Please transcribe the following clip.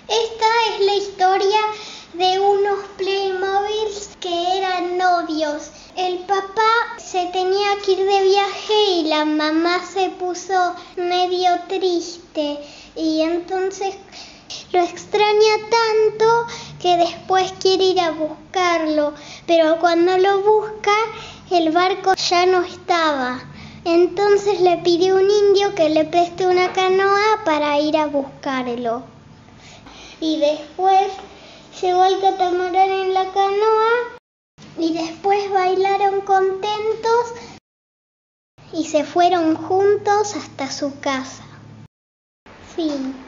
Esta es la historia de unos Playmobiles que eran novios. El papá se tenía que ir de viaje y la mamá se puso medio triste y entonces lo extraña tanto que después quiere ir a buscarlo, pero cuando lo busca el barco ya no estaba. Entonces le pidió a un indio que le preste una canoa para ir a buscarlo. Y después llegó el catamarán en la canoa y después bailaron contentos y se fueron juntos hasta su casa. Fin.